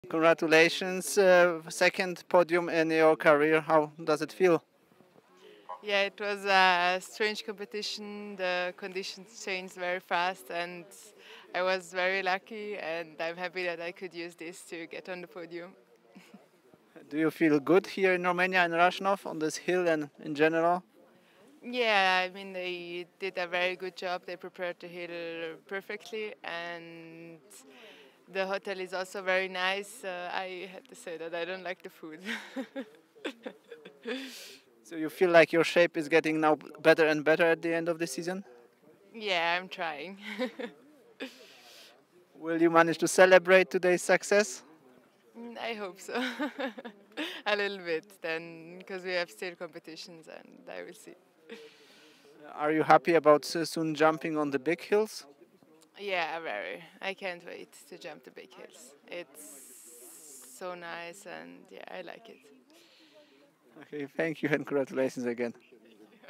Congratulations, second podium in your career. How does it feel? Yeah, it was a strange competition. The conditions changed very fast, and I was very lucky. And I'm happy that I could use this to get on the podium. Do you feel good here in Romania and Rashnov on this hill and in general? Yeah, I mean they did a very good job. They prepared the hill perfectly, and the hotel is also very nice. I had to say that I don't like the food. So you feel like your shape is getting now better and better at the end of the season? Yeah, I'm trying. Will you manage to celebrate today's success? I hope so. A little bit then, because we have still competitions, and I will see. Are you happy about soon jumping on the big hills? Yeah, very. I can't wait to jump the big hills. It's so nice, and yeah, I like it. Okay, thank you and congratulations again.